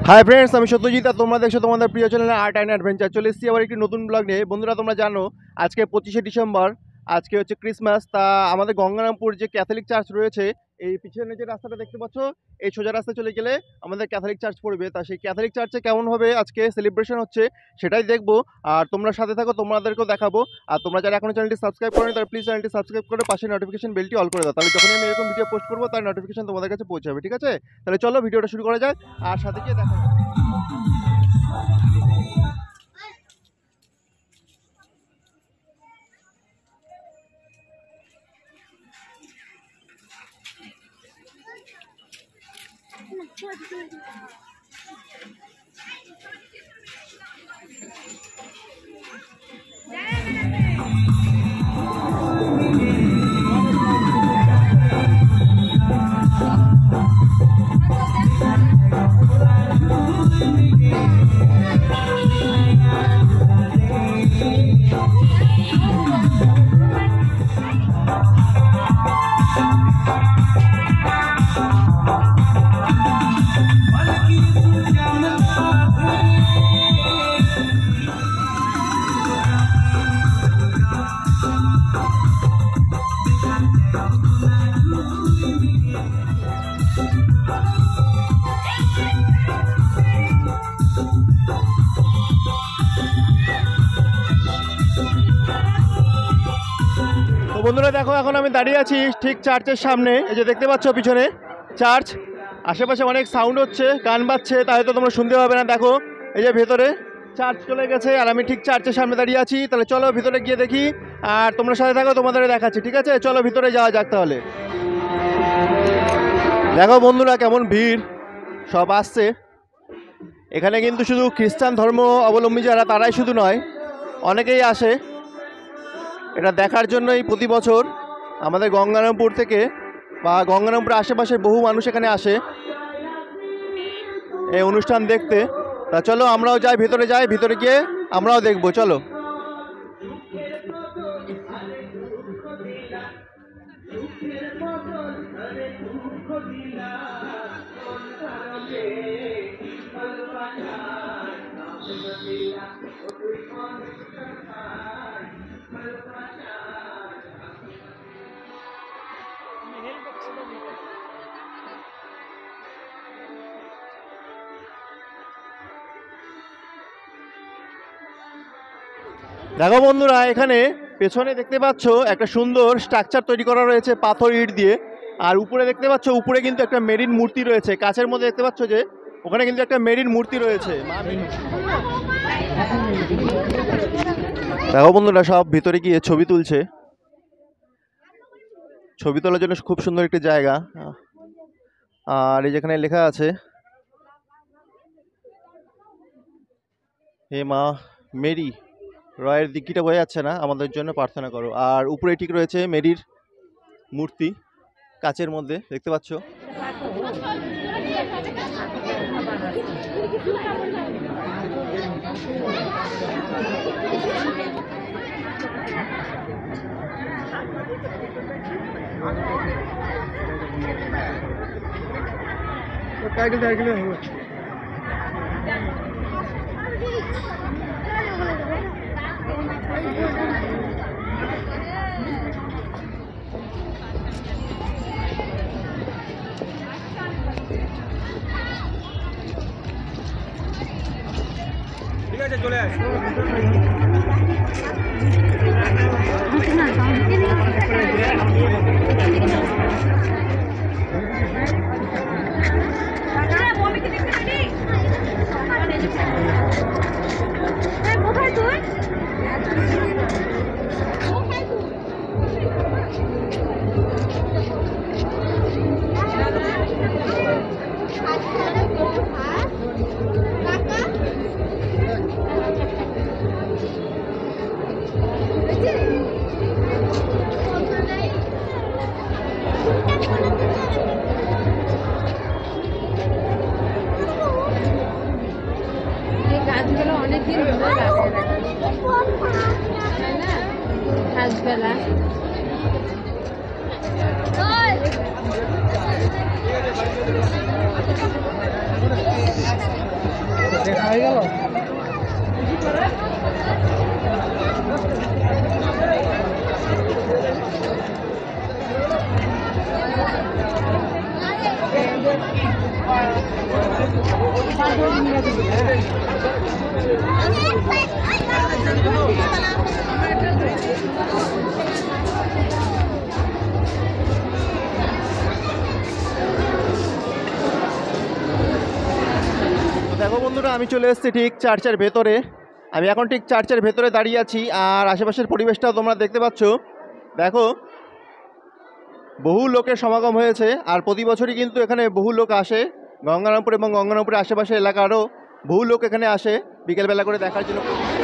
Hi friends, আমি সত্যজিৎ আর তোমরা দেখছো তোমাদের প্রিয় চ্যানেল আর্ট অ্যান্ড অ্যাডভেঞ্চার। চলে এসেছি আবার একটি নতুন ব্লগ নিয়ে। বন্ধুরা, তোমরা জানো আজকে 25শে ডিসেম্বর, আজকে হচ্ছে ক্রিসমাস। তা আমাদের গঙ্গারামপুর যে ক্যাথলিক চার্চ রয়েছে, এই পিছনে যে রাস্তাটা দেখতে পাচ্ছ, এই সোজা রাস্তা চলে গেলে আমাদের ক্যাথলিক চার্চ পড়বে। তা সেই ক্যাথলিক চার্চে কেমনভাবে আজকে সেলিব্রেশন হচ্ছে সেটাই দেখবো, আর তোমরা সাথে থাকো, তোমাদেরকেও দেখাবো। আর তোমরা যারা এখনো চ্যানেলটি সাবস্ক্রাইব করেনি তারা প্লিজ চ্যানেলটি সাবস্ক্রাইব করে পাশে নোটিফিকেশন বেলটি অল করে দাও, তাহলে যখনই আমি এরকম ভিডিও পোস্ট করবো তার নোটিফিকেশন তোমাদের কাছে পৌঁছাবে। ঠিক আছে, তাহলে চলো ভিডিওটা শুরু করা যায় আর সাথে গিয়ে দেখা যাবে। বন্ধুরা দেখো, এখন আমি দাঁড়িয়ে আছি ঠিক চার্চের সামনে। এই যে দেখতে পাচ্ছ পিছনে চার্চ, আশেপাশে অনেক সাউন্ড হচ্ছে, গান বাজছে, তাই হয়তো তোমরা শুনতে পাবে না। দেখো এই যে ভেতরে চার্চ চলে গেছে আর আমি ঠিক চার্চের সামনে দাঁড়িয়ে আছি। তাহলে চলো ভিতরে গিয়ে দেখি, আর তোমরা সাথে থাকো, তোমাদের দেখাচ্ছি। ঠিক আছে, চলো ভিতরে যাওয়া যাক। তাহলে দেখো বন্ধুরা কেমন ভিড়, সব আসছে এখানে। কিন্তু শুধু খ্রিস্টান ধর্ম অবলম্বী যারা, তারাই শুধু নয়, অনেকেই আসে এটা দেখার জন্যই। প্রতি বছর আমাদের গঙ্গারামপুর থেকে বা গঙ্গারামপুরের আশেপাশের বহু মানুষ এখানে আসে এই অনুষ্ঠান দেখতে। তা চলো আমরাও যাই, ভিতরে যাই, ভিতরে গিয়ে আমরাও দেখবো। চলো। দেখো বন্ধুরা, এখানে পেছনে দেখতে পাচ্ছ একটা সুন্দর স্ট্রাকচার তৈরি করা রয়েছে পাথর ইট দিয়ে। আর উপরে দেখতে পাচ্ছ, উপরে কিন্তু একটা মেরিন মূর্তি রয়েছে কাছের মধ্যে। দেখতে পাচ্ছ যে ওখানে কিন্তু একটা মেরিন মূর্তি রয়েছে। দেখো বন্ধুরা, সব ভিতরে গিয়ে ছবি তুলছে। ছবি তোলার জন্য খুব সুন্দর একটি জায়গা। আর এই যেখানে লেখা আছে হে মা মেরি, রয়ের দিকটা বোঝা যাচ্ছে না, আমাদের জন্য প্রার্থনা করো। আর উপরে ঠিক রয়েছে মেরির মূর্তি কাচের মধ্যে, দেখতে পাচ্ছ। ঠিক আছে, চলে আস। কোথায় তুই? রাতবেলা দেখা হয়ে গেল। দেখো বন্ধুরা, আমি চলে এসেছি ঠিক চার্চের ভেতরে। আমি এখন ঠিক চার্চের ভেতরে দাঁড়িয়ে আছি, আর আশেপাশের পরিবেশটাও তোমরা দেখতে পাচ্ছ। দেখো, বহু লোকের সমাগম হয়েছে, আর প্রতি বছরই কিন্তু এখানে বহু লোক আসে। গঙ্গারামপুর এবং গঙ্গারামপুরের আশেপাশের এলাকারও বহু লোক এখানে আসে বিকেলবেলা করে দেখার জন্য।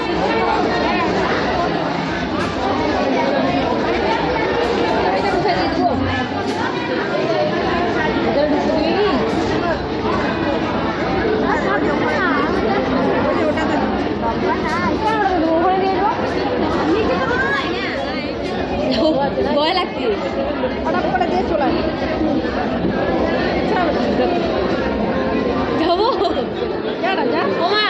ভয় লাগছে, হঠাৎ করে দিয়ে চলে যাবো ওমা।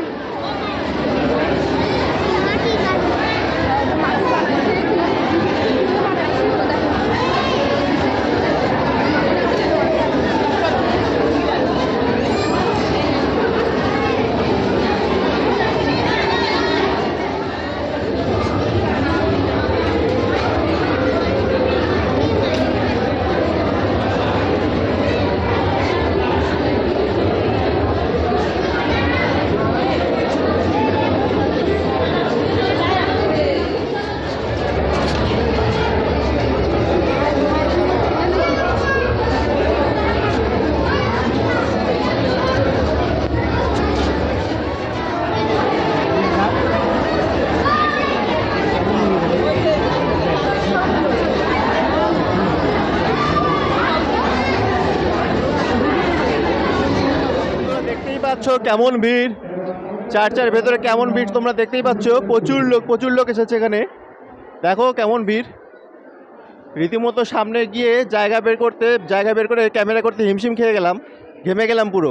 কেমন ভিড় চার্চের ভেতরে, কেমন ভিড় তোমরা দেখতেই পাচ্ছ। প্রচুর লোক এসেছে এখানে। দেখো কেমন ভিড়, রীতিমতো সামনে গিয়ে জায়গা বের করে ক্যামেরা করতে হিমশিম খেয়ে গেলাম, ঘেমে গেলাম পুরো।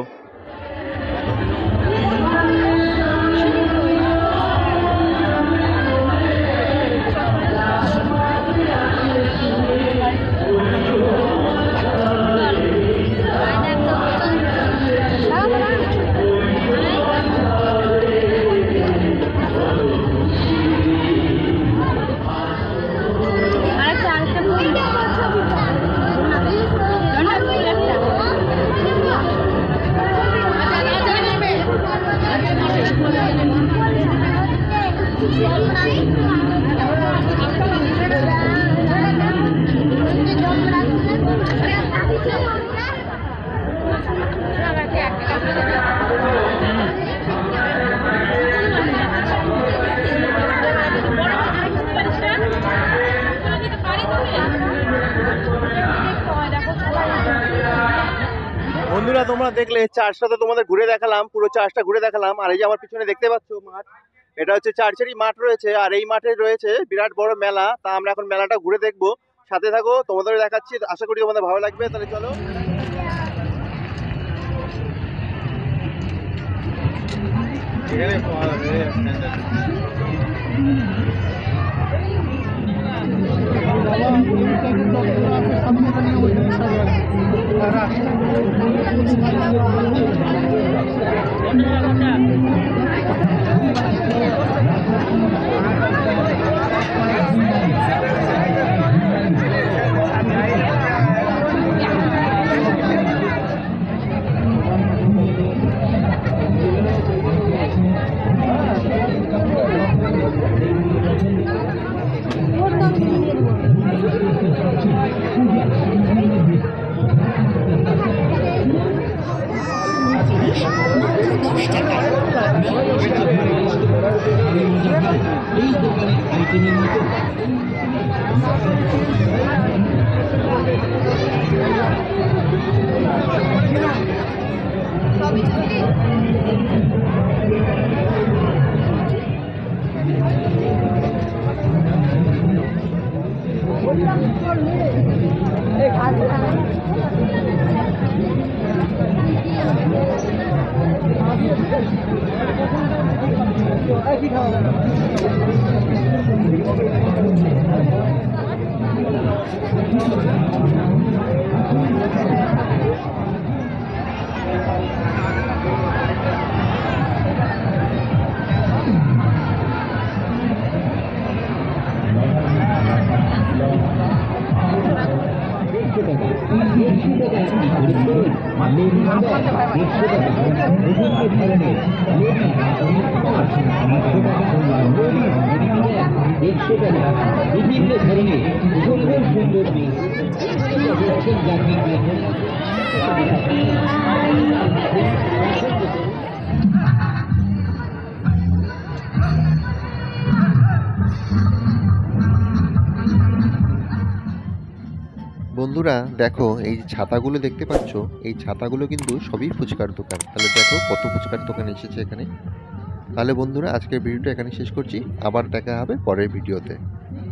বন্ধুরা, তোমরা দেখলে চার্চটা তো তোমাদের ঘুরে দেখালাম, পুরো চার্চটা ঘুরে দেখালাম। আর এই যে আমার পিছনে দেখতে পাচ্ছ মাঠ, এটা হচ্ছে চার্চেরই মাঠ রয়েছে, আর এই মাঠে রয়েছে বিরাট বড় মেলা। তা আমরা এখন মেলাটা ঘুরে দেখবো, সাথে থাকো, তোমাদের দেখাচ্ছি। আশা করি তোমাদের ভালো লাগবে। তাহলে চলো। এই বিভিন্ন ধরনের সুন্দর সুন্দর বন্ধুরা দেখো, এই যে ছাতাগুলো দেখতে পাচ্ছ, এই ছাতাগুলো কিন্তু সবই ফুচকার দোকান। তাহলে দেখো কত ফুচকার দোকান এসেছে এখানে। তাহলে বন্ধুরা আজকের ভিডিওটা এখানে শেষ করছি, আবার দেখা হবে পরের ভিডিওতে।